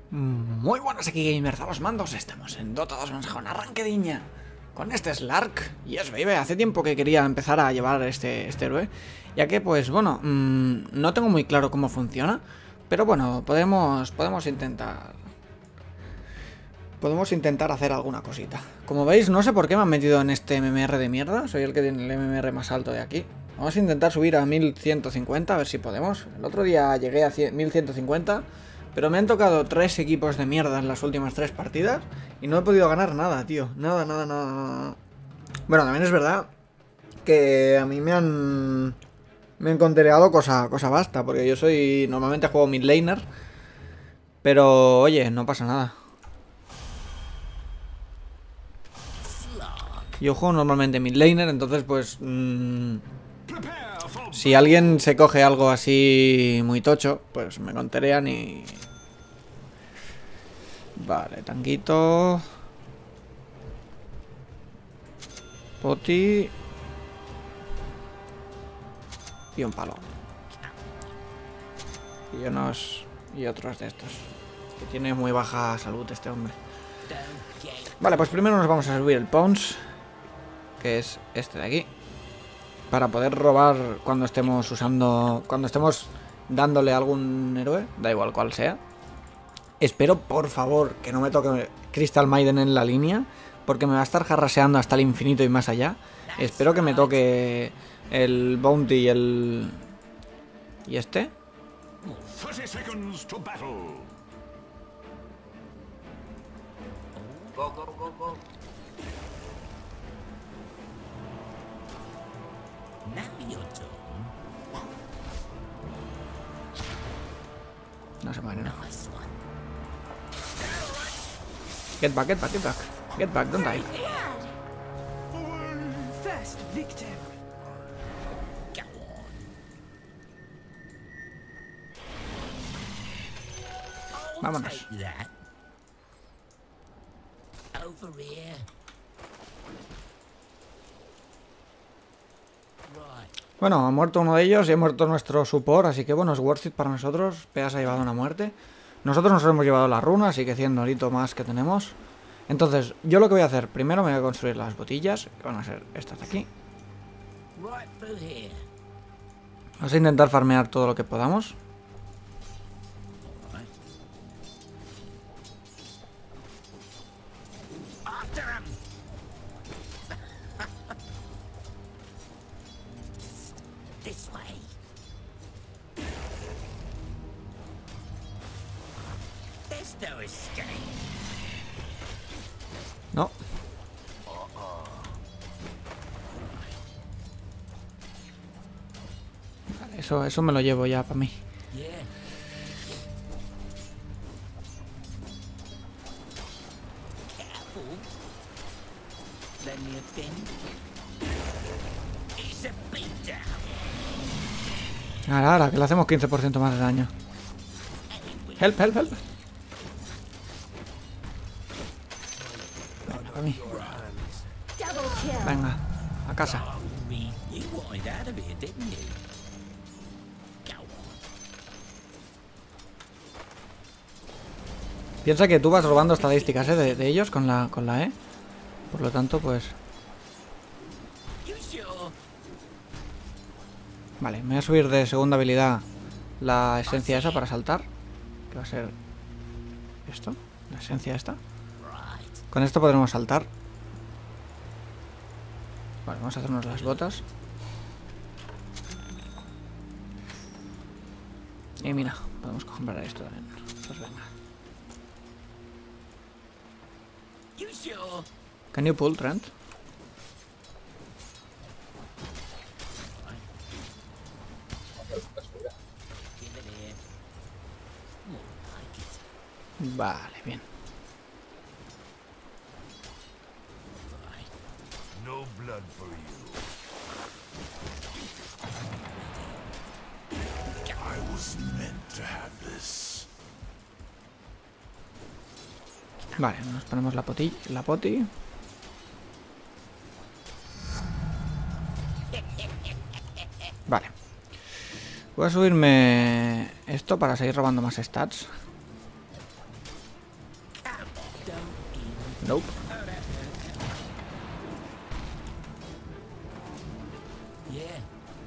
Muy buenas aquí gamers a los mandos, estamos en Dota 2 con arranquediña con este Slark. Y es baby, hace tiempo que quería empezar a llevar este héroe, ya que pues bueno, no tengo muy claro cómo funciona, pero bueno, podemos intentar hacer alguna cosita. Como veis, no sé por qué me han metido en este MMR de mierda, soy el que tiene el MMR más alto de aquí. Vamos a intentar subir a 1150, a ver si podemos. El otro día llegué a 1150, pero me han tocado 3 equipos de mierda en las últimas 3 partidas y no he podido ganar nada, tío. Nada. Bueno, también es verdad que a mí me han contereado cosa basta, porque yo soy... Normalmente juego mid laner, pero oye, no pasa nada. Yo juego normalmente mid laner, entonces pues... si alguien se coge algo así muy tocho, pues me conterean y... Vale, tanquito. Poti. Y un palo. Y unos... y otros de estos. Que tiene muy baja salud este hombre. Vale, pues primero nos vamos a subir el Pons, que es este de aquí, para poder robar cuando estemos usando... cuando estemos dándole a algún héroe, da igual cual sea. Espero, por favor, que no me toque Crystal Maiden en la línea, porque me va a estar jarraseando hasta el infinito y más allá. Espero que me toque el Bounty y el... ¿y este? No se muere, no. Get back, don't die. Vámonos. Bueno, ha muerto uno de ellos y ha muerto nuestro support, así que bueno, es worth it para nosotros. Pea se ha llevado una muerte. Nosotros nos hemos llevado la runa, así que 100 orito más que tenemos. Entonces, yo lo que voy a hacer, primero me voy a construir las botillas, que van a ser estas de aquí. Vamos a intentar farmear todo lo que podamos. No. Vale, eso me lo llevo ya para mí. Ahora, que le hacemos 15% más de daño. Help. Venga, para mí. Venga, a casa. Piensa que tú vas robando estadísticas, de ellos con la E. Por lo tanto, pues... Vale, me voy a subir de segunda habilidad la esencia esa para saltar. Que va a ser... esto, la esencia esta. Con esto podremos saltar. Vale, vamos a hacernos las botas. Y mira, podemos comprar esto también. Pues venga. Can you pull, Trent? Vale, bien. No blood for you. I was meant to have this. Vale, nos ponemos la poti. Vale. Voy a subirme esto para seguir robando más stats. Nope. Yeah.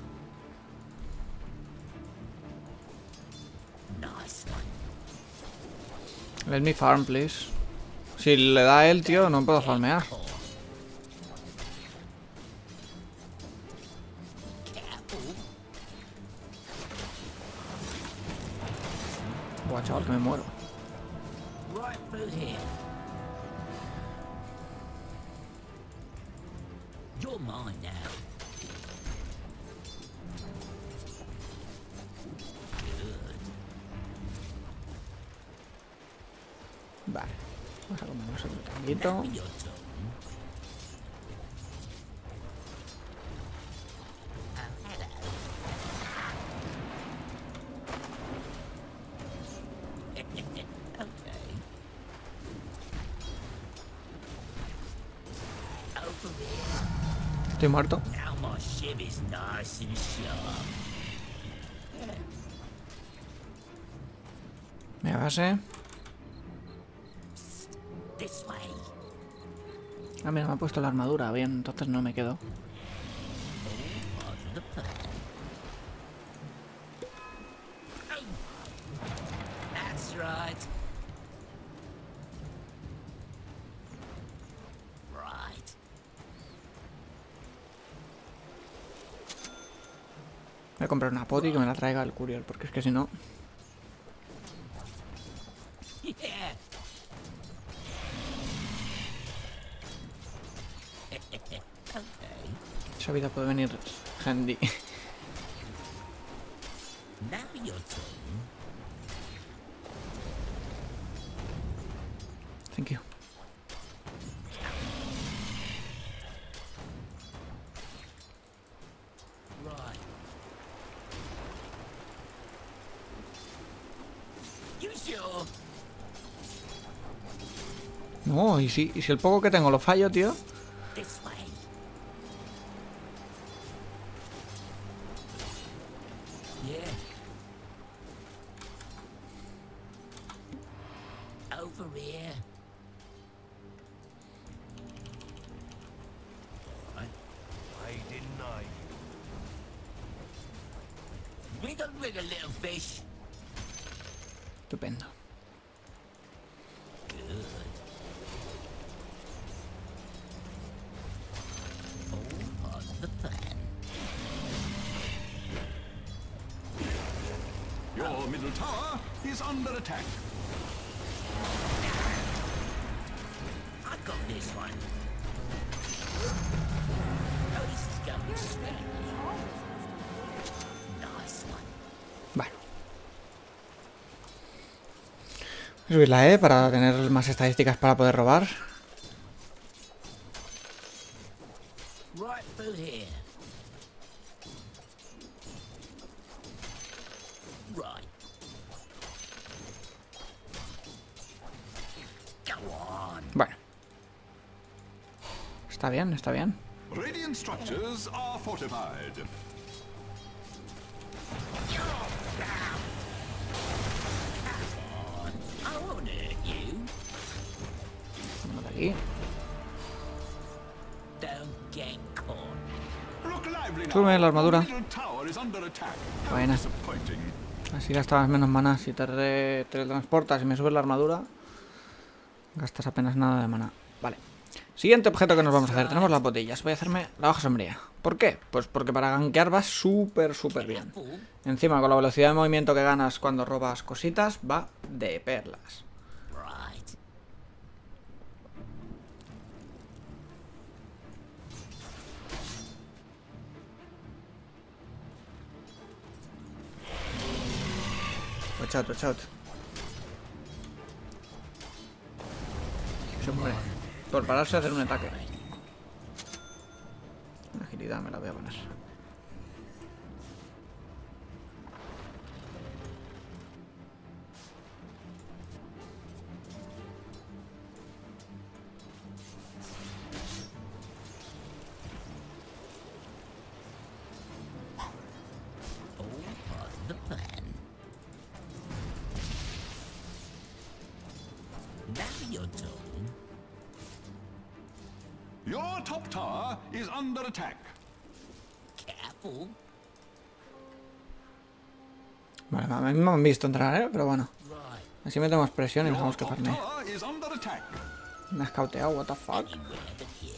Nice one. Let me farm, please. Si le da a él, tío, no puedo farmear. Careful. Buah, chaval, que me muero. Right through here. You're mine now. Vale. Vamos a comernos otro tanguito. Now your turn. Oh, hello. Okay. Over here. Estoy muerto. Now my ship is nice and sharp. Me base. This way. Ah, mira, me ha puesto la armadura. Bien, entonces no me quedo. Pardon the pun. Oh. That's right. Right. Voy a comprar una poti que me la traiga el courier, porque es que si no... Yeah. Okay. Esa vida puede venir handy. Now your turn. Thank you. Right. You sure? No, y si el poco que tengo lo fallo, tío. This way. Yeah. Over here. Right. I deny you. Wiggle, wiggle, little fish. Estupendo. Good. All on the plan. Your middle tower is under attack. I got this one. Oh, this is going sweet. Nice one. Bueno. Voy a subirla, para tener más estadísticas para poder robar. Right through here. Right. Go on. Bueno. Está bien, está bien. Radiant structures are fortified. I won't hurt you. Vamos de aquí. Don't get caught. Look lively now. Sube la armadura. Your middle tower is under attack. How Buena. disappointing. Así gastabas menos maná. Si te teletransportas y me subes la armadura, gastas apenas nada de maná. Vale. Siguiente objeto que nos vamos a hacer. Tenemos las botellas. Voy a hacerme la hoja sombría. ¿Por qué? Pues porque para gankear va súper bien. Encima, con la velocidad de movimiento que ganas cuando robas cositas, va de perlas. Right. Watch out, watch out. Se muere. Por pararse a hacer un ataque. Una agilidad me la voy a poner. All part of the plan. Now your turn. Your top tower is under attack. Careful. Vale, a mí me han visto entrar, pero bueno. Right. Así metemos presión y Your dejamos que top farmee. tower is under attack. Me has cauteado, what the fuck. Anywhere but here.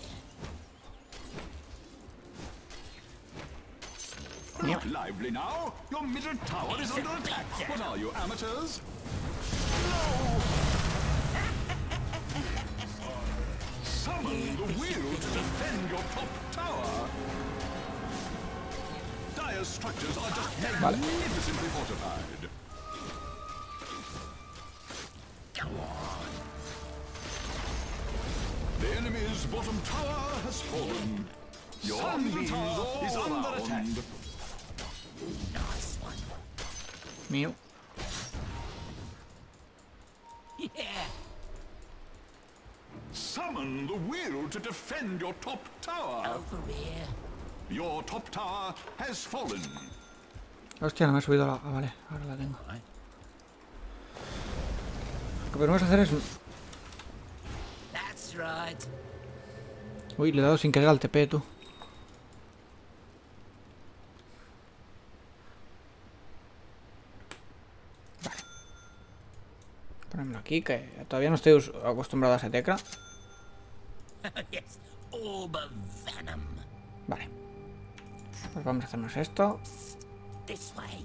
Look lively now. Your middle tower is under attack. What are you, amateurs? No! Summon the will to defend your top tower. Dire structures are just magnificently fortified. The enemy's bottom tower has fallen. Your middle tower is under attack. Nice one. Mío. Yeah. Summon the will to defend your top tower. Over here. Your top tower has fallen. Hostia, no me he subido la... Ah, vale, ahora la tengo. Right. Lo que podemos hacer es... That's right. Uy, le he dado sin querer al TP, tú. Vale. Ponémoslo aquí, que todavía no estoy acostumbrado a esa tecla. Yes. Orb of venom. Vale. Pues vamos a hacernos esto. This way.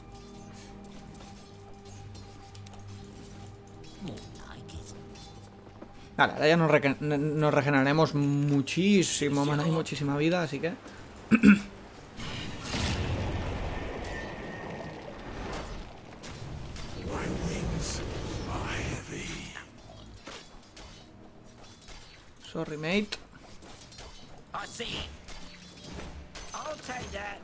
More like it. Vale, ahora ya nos regeneraremos muchísimo mana y muchísima vida, así que... Sorry, mate. I see it. I'll take that.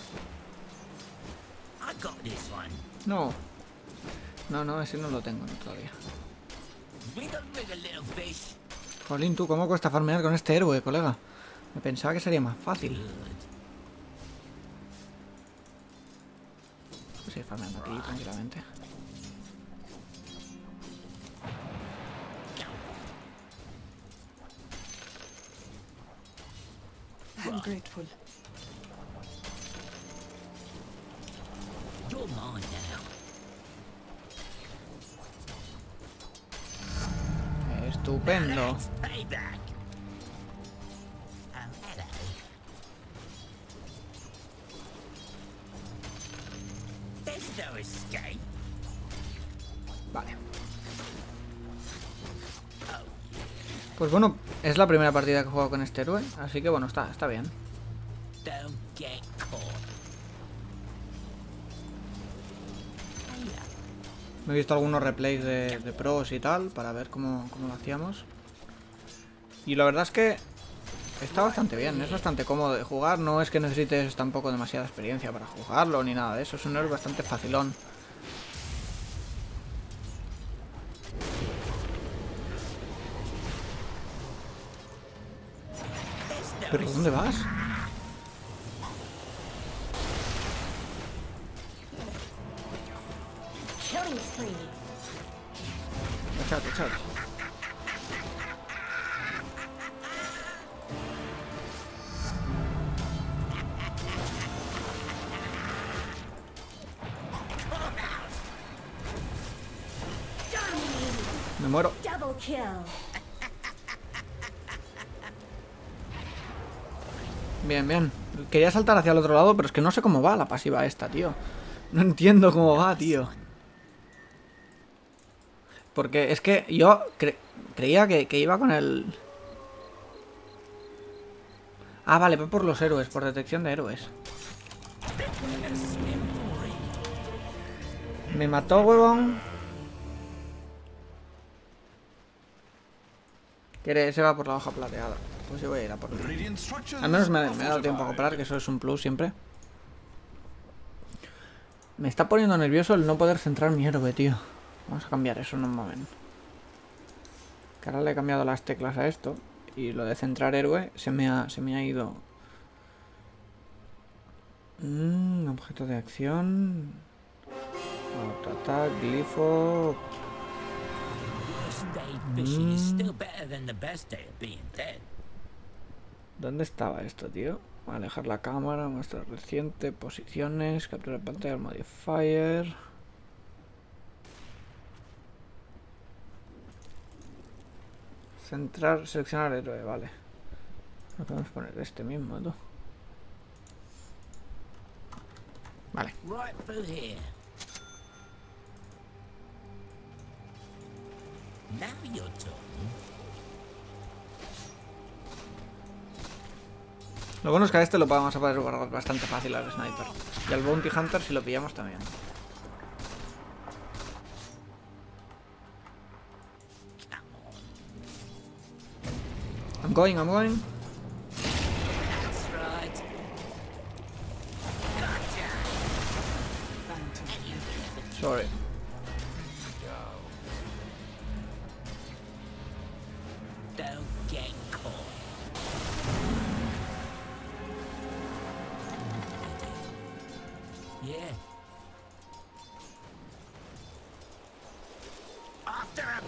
I got this one. No. No, ese no lo tengo todavía. Wiggle, wiggle, little fish. Jolín, tú, ¿cómo cuesta farmear con este héroe, colega? Me pensaba que sería más fácil. Good. Pues ir farmeando aquí tranquilamente. I'm grateful. You're mine now. Estupendo. That's payback. Oh, hello. There's no escape. Vale. Oh, Pues bueno, es la primera partida que juego con este héroe, así que bueno, está bien. don't get caught. Hey, Me he visto algunos replays de pros y tal, para ver cómo lo hacíamos. Y la verdad es que está bastante bien, es bastante cómodo de jugar, no es que necesites tampoco demasiada experiencia para jugarlo ni nada de eso, es un héroe bastante facilón. ¿Pero dónde vas? Killing spree. Echad, echad. Me muero. Double kill. Bien, bien. Quería saltar hacia el otro lado, pero es que no sé cómo va la pasiva esta, tío. No entiendo cómo va, tío. Porque es que yo creía que iba con el... Ah, vale, va por los héroes, por detección de héroes. Me mató, huevón. Se va por la hoja plateada. Pues yo voy a ir a por él. Radiant structures Al menos me are ha dado tiempo a fortified. comprar, que eso es un plus siempre. Me está poniendo nervioso el no poder centrar mi héroe, tío. Vamos a cambiar eso en un momento. Que ahora le he cambiado las teclas a esto. Y lo de centrar héroe se me ha ido. Objeto de acción. Autoataque, glifo. Worst day fishing is still better than the best day of being dead. ¿Dónde estaba esto, tío? Alejar la cámara, muestra reciente, posiciones, capturar pantalla, modifier. Centrar, seleccionar héroe, vale. No podemos poner este mismo, tú. Vale. Right through here. Now you're talking. Lo bueno es que a este lo vamos a poder guardar bastante fácil al sniper. Y al bounty hunter si lo pillamos también. I'm going. That's right. Gotcha. Sorry. Don't get caught. Yeah. After him.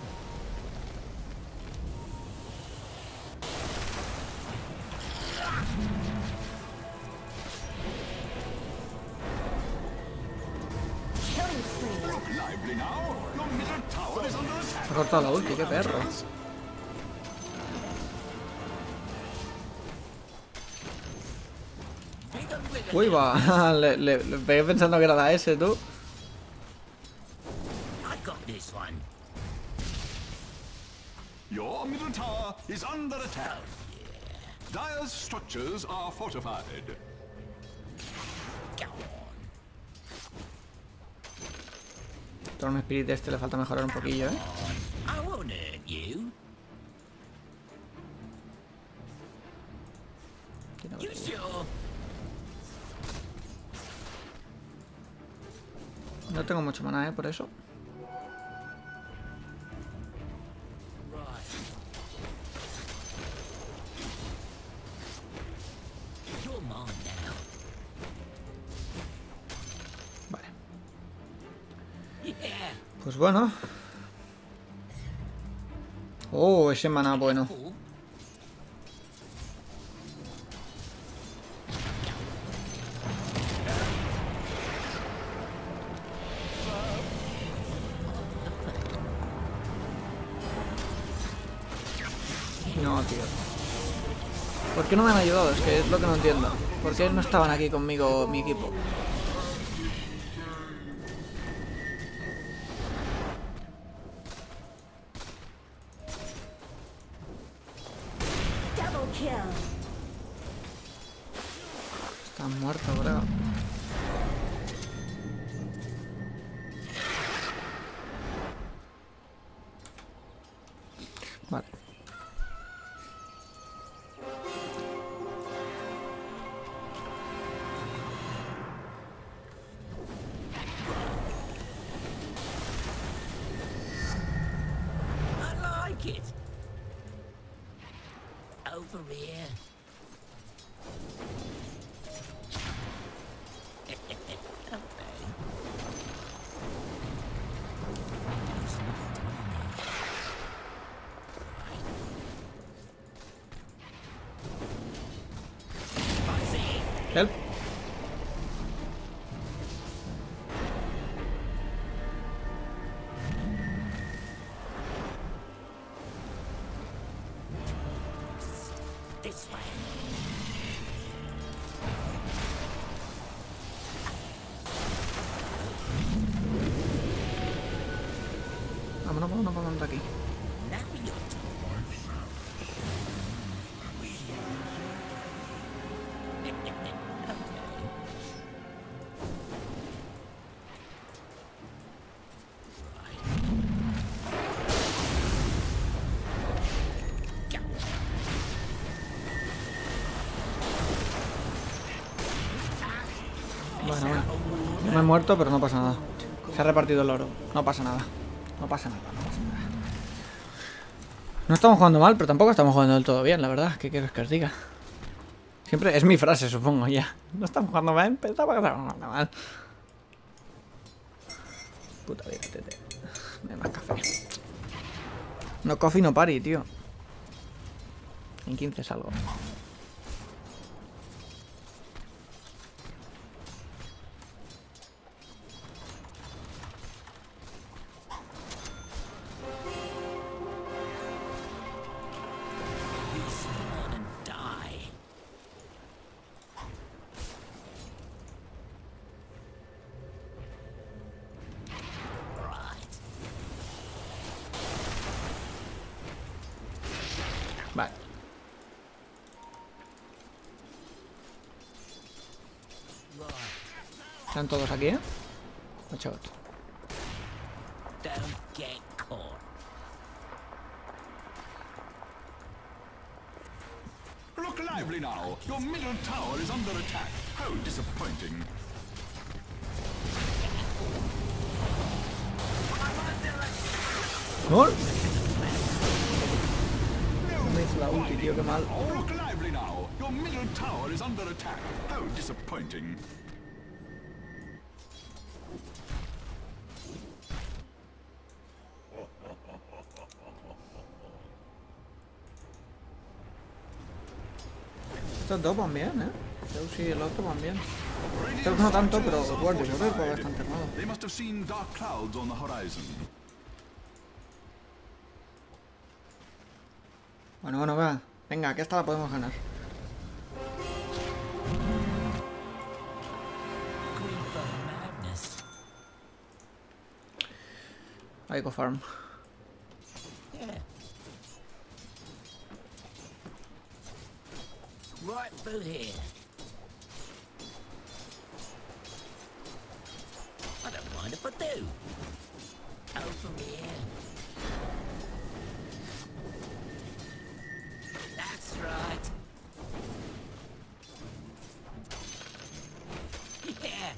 Killing spree. Look lively now. Your middle tower is under attack. Ha cortado la ulti, qué perro. Uy, va. le pegué pensando que era la S, tú. I got this one. Your middle tower is under attack. Dire's structures are fortified. Go on. Storm Spirit este le falta mejorar un poquillo, ¿eh? I won't hurt you. Tiene You batería. sure? No tengo mucho maná, ¿eh? Por eso. Right. You're mine now. Vale. Yeah. Pues bueno. Oh, ese maná bueno. Cool. No, tío. ¿Por qué no me han ayudado? Es que es lo que no entiendo. ¿Por qué no estaban aquí conmigo mi equipo? Double kill. Están muertos, creo. Vale. I like it. Over here. Help. This way. Vámonos de aquí. Now you're Bueno. No me he muerto, pero no pasa nada. Se ha repartido el oro. No pasa nada. No pasa nada. No estamos jugando mal, pero tampoco estamos jugando del todo bien, la verdad. ¿Qué quieres que os diga? Siempre es mi frase, supongo, ya. No estamos jugando mal, pero tampoco estamos jugando mal. Puta vida, tete. No hay más café. No coffee, no party, tío. En 15 salgo. Vale. Están todos aquí, ¿eh? Watch out. Don't get caught. Look lively now. Your middle tower is under attack. How disappointing. ¿Gol? No me hizo la ulti, tío, qué mal. Look lively now. Your middle tower is under attack. How disappointing. Estos dos van bien, ¿eh? Zeus y el otro van bien. Zeus no tanto, pero el guardia yo creo que va bastante armado. They must have seen dark clouds on the horizon. Bueno, va. Venga, que esta la podemos ganar. Green for madness. Ico Farm. Yeah. Right through here. I don't mind if I do. Over here. That's right. Yeah.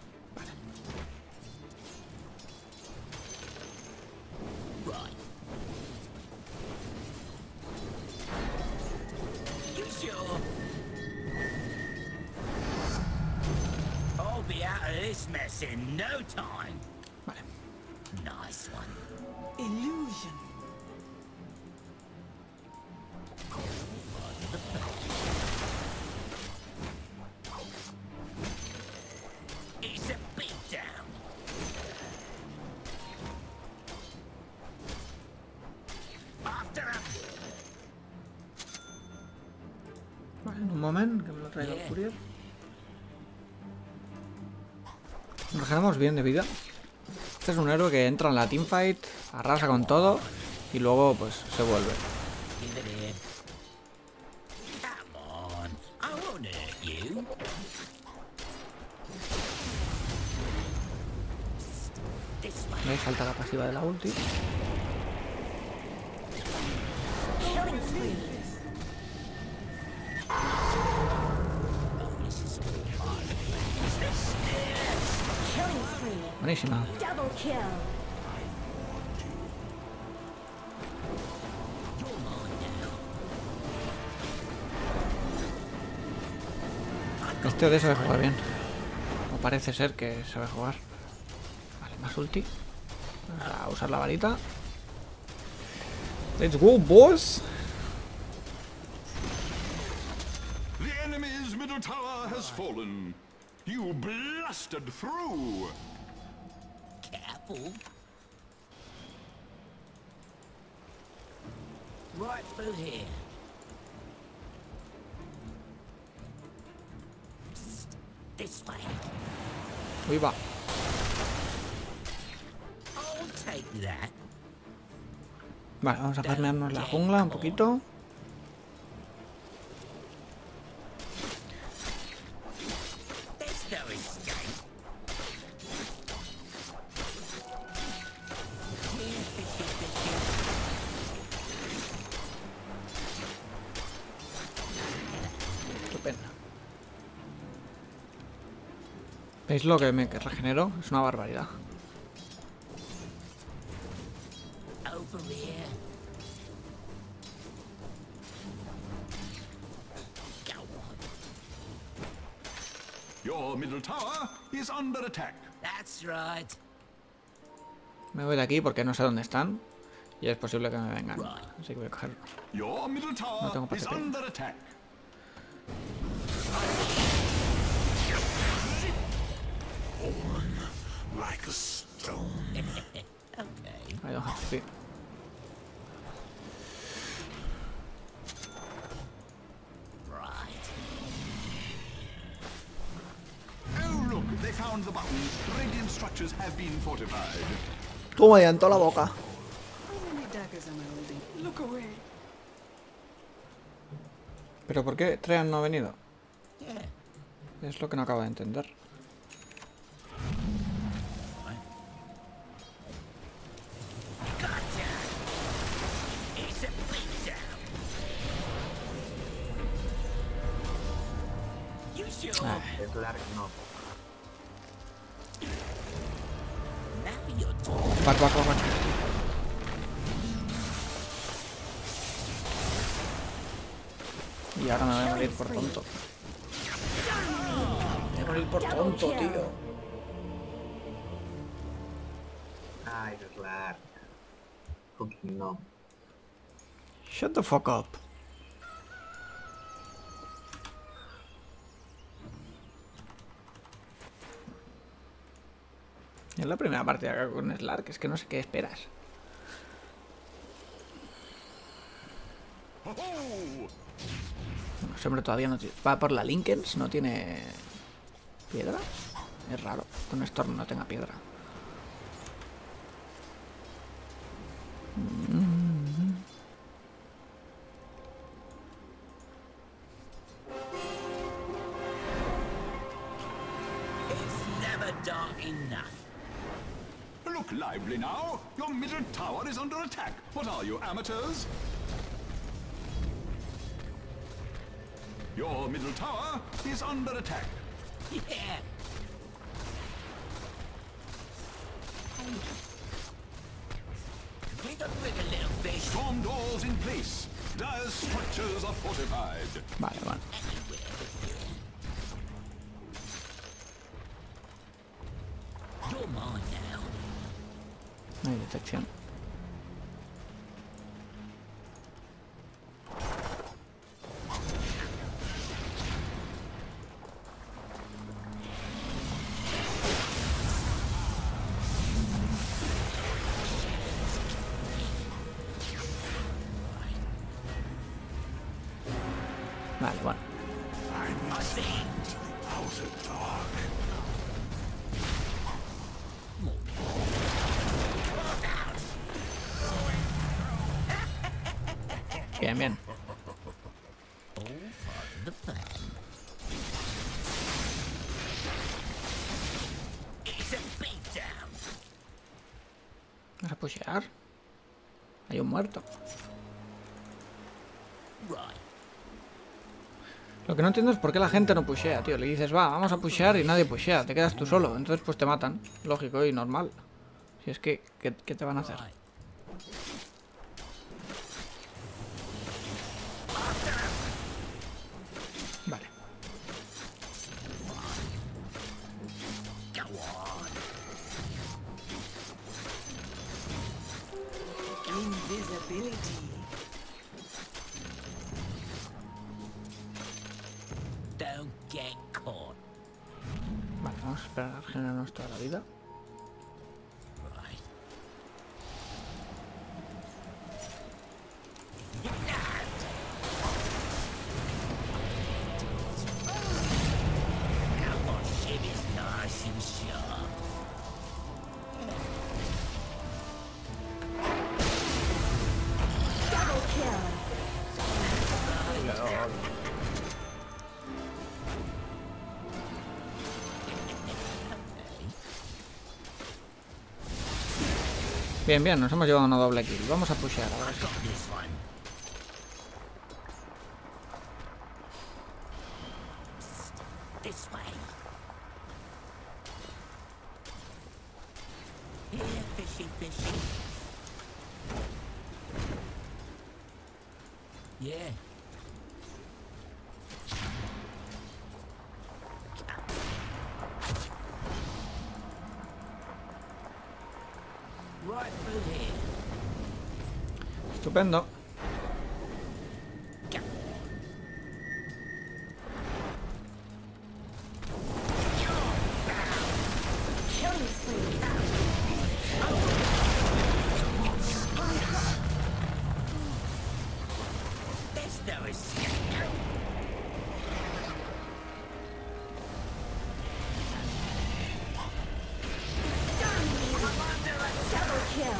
Right. You sure? I'll be out of this mess in no time. Vale. Nice one. Illusion. It's a beatdown. After him. Vale, en un momento, que me lo traiga el courier. Nos quedamos bien de vida. Este es un héroe que entra en la teamfight, arrasa con todo y luego pues se vuelve. Give it here. Come on. I won't hurt you. This way. ¿Veis? Salta la pasiva de la ulti. Killing spree. Oh, this is hard. Is this Killing spree. Buenísima. Double kill. You're mine now. Este OD sabe jugar bien. O parece ser que sabe jugar. Vale, más ulti. Vamos a usar la varita. Let's go, boys. The enemy's middle tower has fallen. You blasted through. Careful. Right through here. Psst. This way. Uy, va. I'll take that. Vale, vamos a farmearnos la jungla un poquito. There's no escape. Estupendo. ¿Veis lo que me regenero? Es una barbaridad. Over here. Go on. Your middle tower is under attack. That's right. Me voy de aquí porque no sé dónde están. Y es posible que me vengan. Right. Así que voy a coger. Your middle tower tengo is PCP. under attack. Like a stone. Okay. I don't have to be. Right. Oh, look, they found the button. Radiant structures have been fortified. Toma ya en toda la boca. How many daggers am I holding? Look away. ¿Pero por qué Treant no ha venido? Es lo que no acabo de entender. Es Lark, no. Back. Y ahora me voy a morir por tonto. Me voy a morir por tonto, tío. Ay, es Lark. Fucking no. Shut the fuck up. Es la primera partida que hago con Slark, es que no sé qué esperas. Bueno, ese hombre todavía no va por la Linkens, no tiene piedra. Es raro que un Storm no tenga piedra. Look lively now. Your middle tower is under attack. What are you, amateurs? Your middle tower is under attack. Yeah. We don't bring a little fish Storm doors in place. Dire structures are fortified. Vale. You're mine now. No hay detección. Vale, bueno. Bien. The plan. It's a beatdown. Vamos a pushear. Hay un muerto. Right. Lo que no entiendo es por qué la gente no pushea, tío. Le dices, va, vamos a pushear y nadie pushea. Te quedas tú solo. Entonces pues te matan. Lógico y normal. Si es que, ¿qué te van a hacer? Right. Vale. Go on. Invisibility. Don't get caught. Vale, vamos a esperar a regenerarnos toda la vida. Right. Now my ship is nice and sharp. Double kill. Bien, nos hemos llevado una doble kill. Vamos a pushear ahora sí. Got this one. This way. Here, fishy. Yeah. Right through here. Estupendo. Killing spree. There's no escape. Double kill.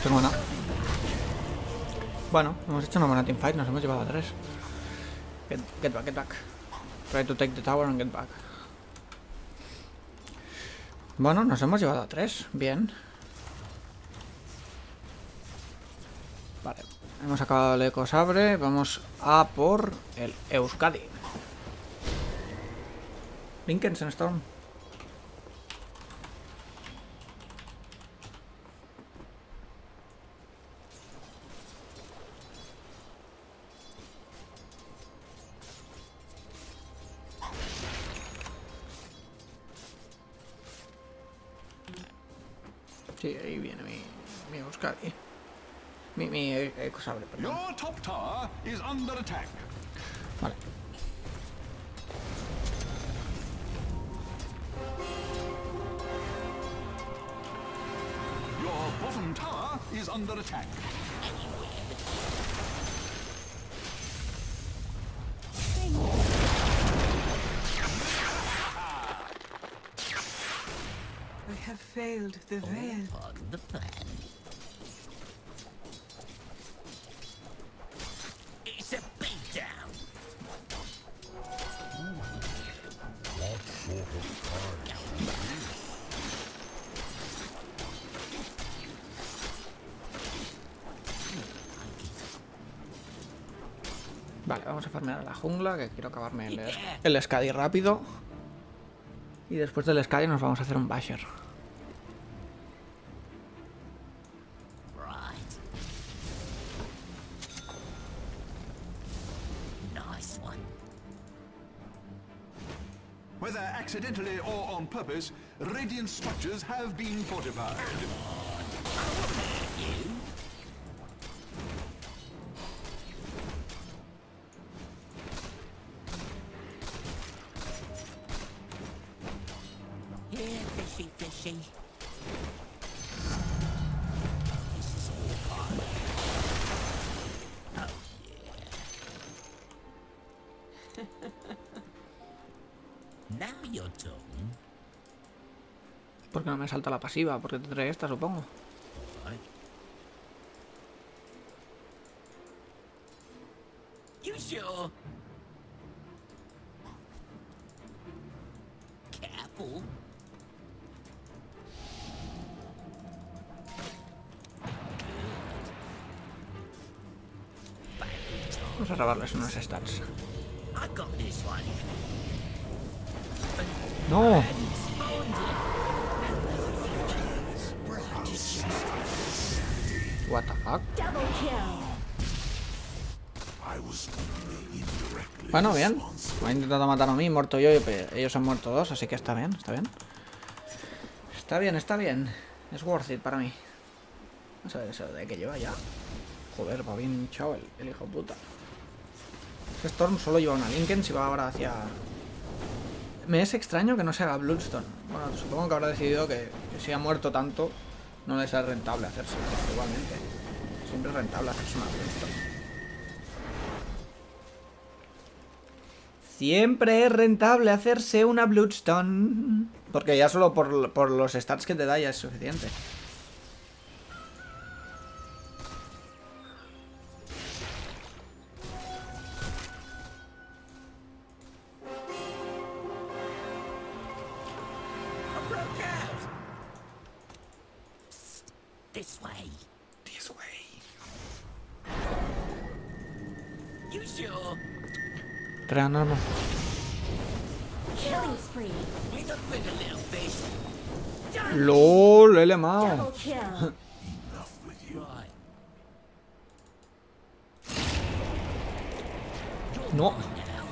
tengo nada. Bueno, hemos hecho una buena teamfight, nos hemos llevado a 3. Get back, get back. Try to take the tower and get back. Bueno, nos hemos llevado a 3. Bien. Vale. Hemos acabado el Ecosabre. Vamos a por el Euskadi. Lincoln Storm. Sí, ahí viene mi Euskadi. Mi Ecosabre, perdón. Your top tower is under attack. Vale. Your bottom tower is under attack. I have failed the veil. On the plan. It's a beatdown. Vale, vamos a farmear a la jungla, que quiero acabarme el Skadi rápido. Y después del Skadi nos vamos a hacer un Basher. Right. Nice one. Whether accidentally or on purpose, radiant structures have been fortified. You? Yeah, fishy, fishy. This is all part. Oh, yeah. Now you're talking. Porque no me salta la pasiva, porque tendré esta, supongo. Right. You sure? Careful. Vamos a robarles unos stats. I got this one. ¡No! What the fuck. Double kill. I was only indirectly Bueno, bien. Me ha intentado matar a mí, muerto yo, y ellos han muerto 2, así que está bien, está bien. Está bien, está bien. Es worth it para mí. Vamos a ver eso de que lleva ya. Joder, va bien hinchado el hijo puta. Ese Storm solo lleva una Lincoln, si va ahora hacia... Me es extraño que no se haga Bloodstone. Bueno, supongo que habrá decidido que si ha muerto tanto, no les es rentable hacerse. Igualmente. Siempre es rentable hacerse una Bloodstone. Siempre es rentable hacerse una Bloodstone. Porque ya solo por los stats que te da ya es suficiente. I broke out. This way. This way. You sure? Reanarmo. Killing spree. We don't bring a little fish. LOL, he lemao. Double kill. enough with you. Right. No, Now.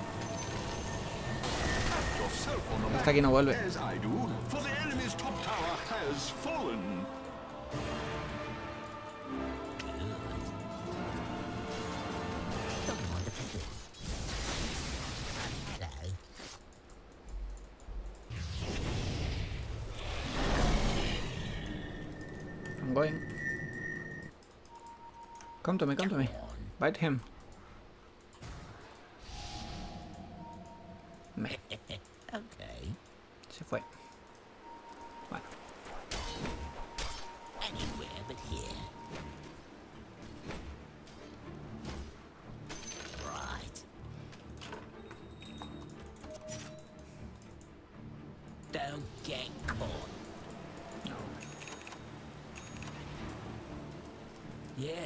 Yourself on the hasta back, aquí no vuelve. as I do, for the enemy's top tower has fallen. Hello. I'm going. Come to me, come to me. Bite him. Me. Okay. Se fue. Bueno. Anywhere but here. getting caught. Yeah.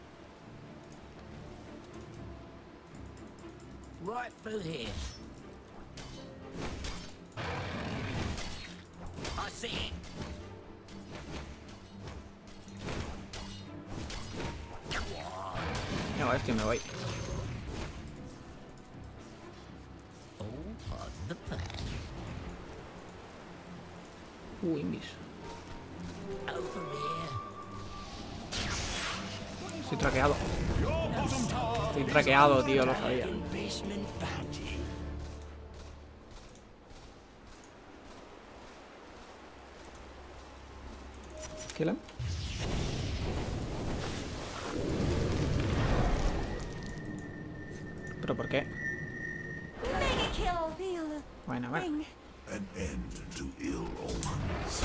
Right through here. I see it. Come on. No, es que me voy. All part of the plan. Invis. Over here. Estoy traqueado. Your bottom tower Estoy traqueado, tío, lo sabía. Basement bounty. Kill him. ¿Pero por qué? Mega kill. Feel Bueno, a ver. ring. An end to ill omens.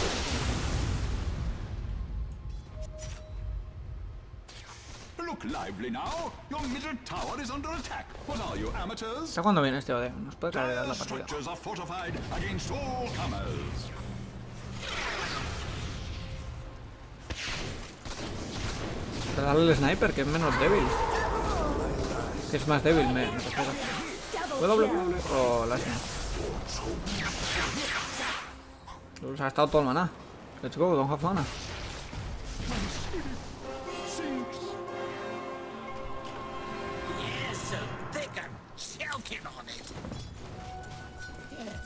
Look lively now. Your middle tower is under attack. What are you, amateurs? ¿Hasta cuándo viene este OD? Nos puede caer Dire la partida. structures are fortified against all comers. Pero dale el sniper, que es menos débil. Que es más débil, me refiero. ¿Puedo bloquear? O la se ha gastado todo el maná. Let's go, don't have mana. Yeah, so thick I'm choking on it. Yeah.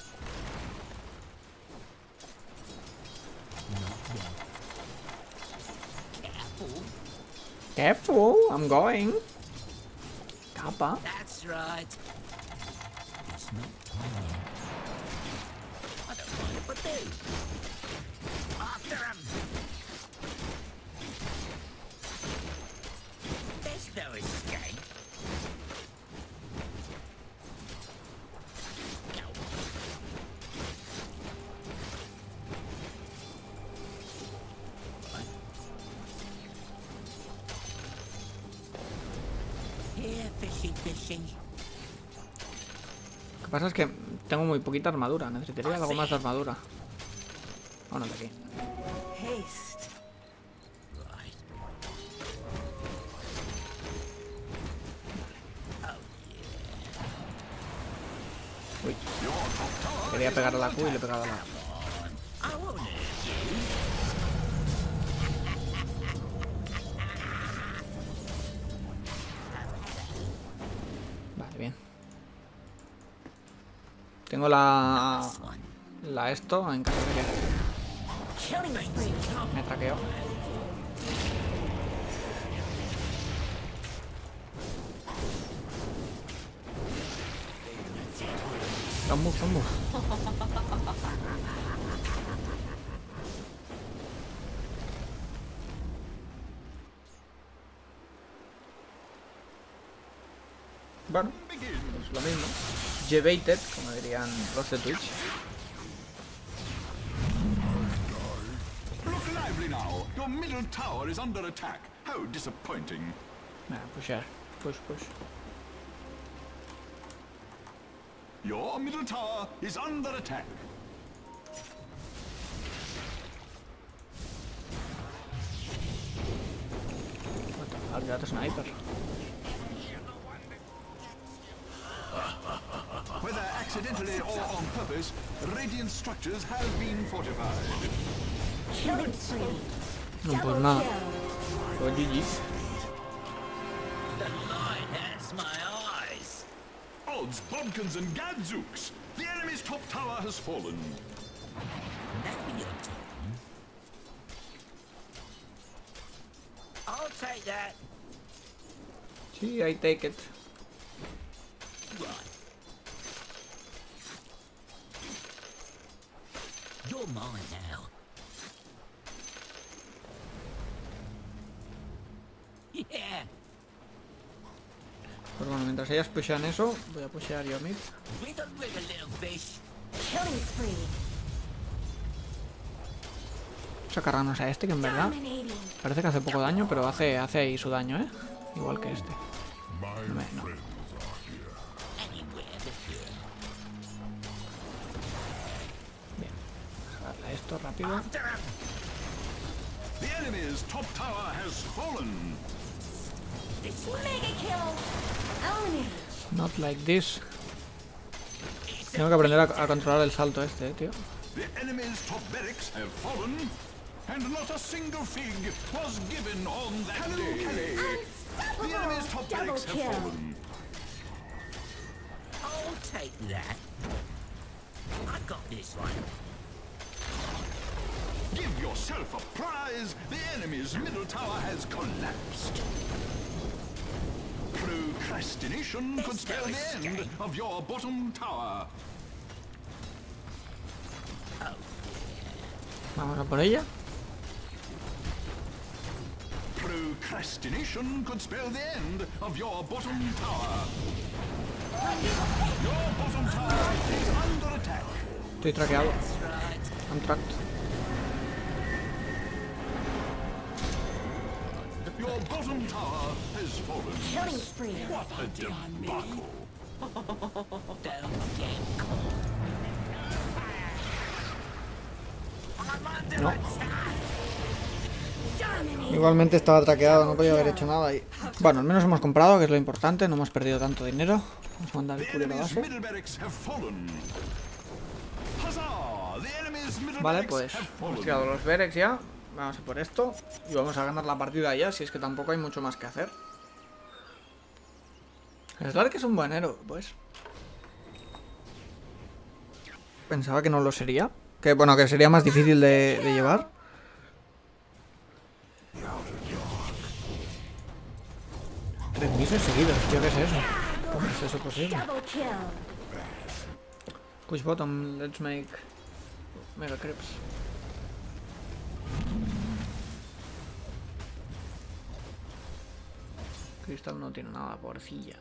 Careful. Careful, I'm going. Kappa. That's right. It's not time yet. I don't mind if I do. After him. There's no escape. Go on. Here, fishy, fishy. Lo que pasa es que tengo muy poquita armadura. Necesitaría algo más de armadura. Bueno, de aquí. Haste. Right. Uy. Quería pegar a la Q y le he pegado a la... I won't hurt you. Vale, bien. Tengo la... This one. La esto en caso de que Killing spree. me traqueo. Vamos, vamos. Bueno, es lo mismo. G-baited, como dirían los de Twitch. Look lively now. Your middle tower is under attack. How disappointing. Venga, pushear. Push, push. Your middle tower is under attack. I've got a sniper. Whether accidentally or on purpose, radiant structures have been fortified. Killing spree. No, pues Double nada. kill. Pues GG. The light hurts my eyes. Odds, bodkins, and gadzooks! The enemy's top tower has fallen. Now your turn. I'll take that. Sí, I take it. Right. You're mine now. Yeah. Pues bueno, mientras ellas pushean eso, voy a pushear yo mid. We don't bring a little fish. Killing spree. Sacarnos a este que en verdad Dominating. parece que hace poco daño, pero hace ahí su daño, ¿eh? Igual que este. My No. friends are here. Anywhere but here. Bien. esto rápido. After him. The enemy's top tower has fallen. This way. Mega kill. Eliminate. Not like this. Tengo que aprender a controlar el salto este, tío. The enemy's top barracks have fallen, and not a single fig was given on that day. The enemy's top Double barracks have kill. fallen. I'll take that. I got this one. Give yourself a prize. The enemy's middle tower has collapsed. Procrastination could spell the end of your bottom tower. Vamos a por ella. Procrastination could spell the end of your bottom tower. Your bottom tower is under attack. Estoy traqueado. I'm tracked. Your bottom tower has fallen. Killing spree. What a debacle. Don't get caught. I'm under No. attack. Dominate. Igualmente estaba traqueado, no podía haber hecho nada. Y... bueno, al menos hemos comprado, que es lo importante. No hemos perdido tanto dinero. Vamos a mandar el The courier a enemy's base. middle barracks have fallen. Huzzah! The enemy's middle Vale, barracks pues have hemos fallen. tirado los Berex ya. Vamos a por esto. Y vamos a ganar la partida ya, si es que tampoco hay mucho más que hacer. El Slark es un buen héroe, pues. Pensaba que no lo sería. Que bueno, que sería más difícil de llevar. 3 misos seguidos, tío, ¿qué es eso? ¿Cómo es eso posible? Double kill. Push bottom, let's make mega creeps. Cristal no tiene nada, porcilla.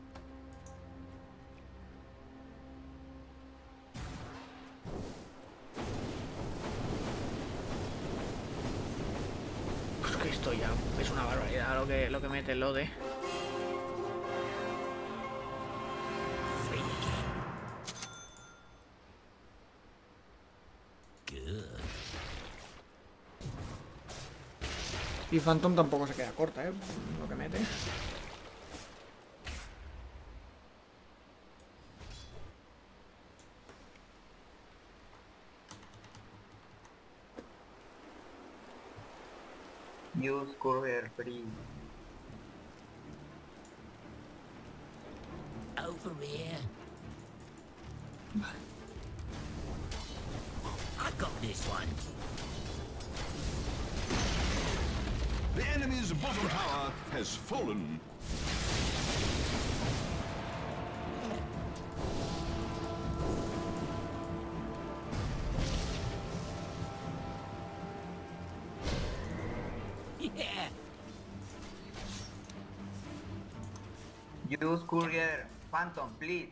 Pues que esto ya es una barbaridad lo que mete el Lode. Free again. Good. Y Phantom tampoco se queda corta, lo que mete. Use courier free. Over here. I got this one. The enemy's bottom tower has fallen. Yeah. Use courier phantom, please.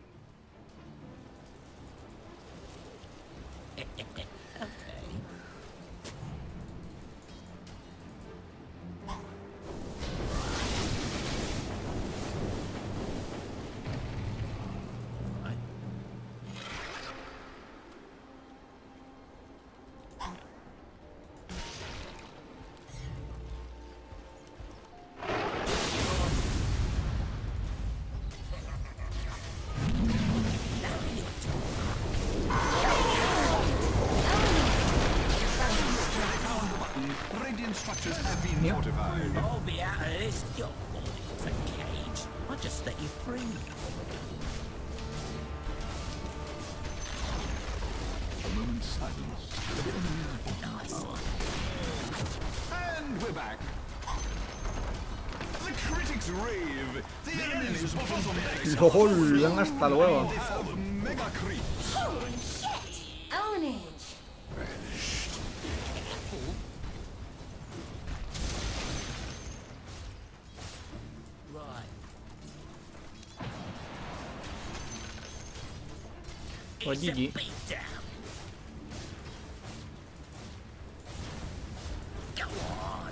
Okay. Right. Radiant structures have been fortified. I'll be out of this job. It's a cage. I'll just let you free. A moment's silence. Nice. And we're back. The critics rave. The enemy's bottom barracks LOL, venga, hasta luego. have mega creeps. Holy shit. Eliminate. Right. Pues It's a GG. beatdown. Go on.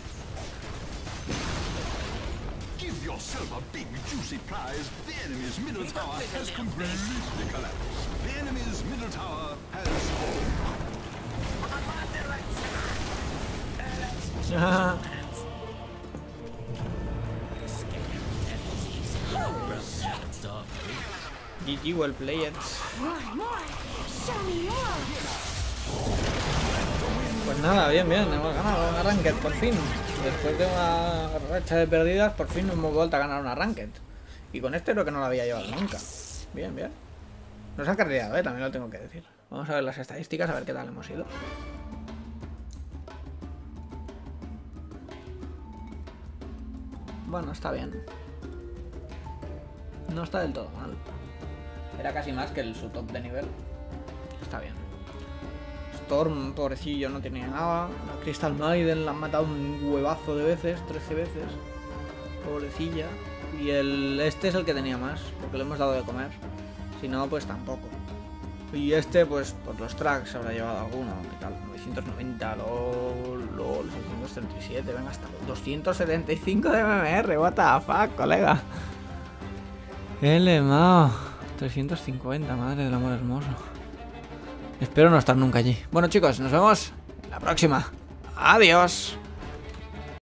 Give yourself a big juicy prize. The enemy's middle tower has completely collapsed. The enemy's middle tower has fallen. GG, well played. More. Show me more. Pues nada, bien, hemos ganado una Ranked por fin. Después de una racha de perdidas, por fin hemos vuelto a ganar una Ranked. Y con este creo que no lo había llevado nunca. Bien. Nos ha carreado, también lo tengo que decir. Vamos a ver las estadísticas, a ver qué tal hemos ido. Bueno, está bien. No está del todo mal. Era casi más que su top de nivel. Está bien. Storm, pobrecillo, no tenía nada. La Crystal Maiden la han matado un huevazo de veces, 13 veces. Pobrecilla. Y este es el que tenía más, porque le hemos dado de comer. Si no, pues tampoco. Y este, pues por los tracks habrá llevado alguno. ¿Qué tal? 990, LOL, 637, venga, hasta los 275 de MMR. What the fuck, colega. LMAO. 350, madre del amor hermoso. Espero no estar nunca allí. Bueno, chicos, nos vemos en la próxima. Adiós.